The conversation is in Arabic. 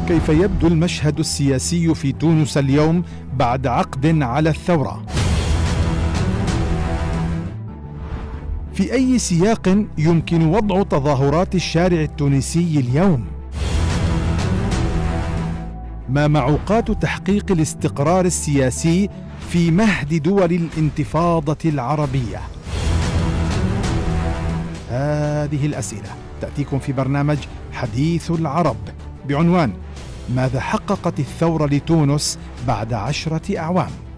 كيف يبدو المشهد السياسي في تونس اليوم بعد عقد على الثورة؟ في أي سياق يمكن وضع تظاهرات الشارع التونسي اليوم؟ ما معوقات تحقيق الاستقرار السياسي في مهد دول الانتفاضة العربية؟ هذه الأسئلة تأتيكم في برنامج حديث العرب بعنوان: ماذا حققت الثورة لتونس بعد 10 أعوام؟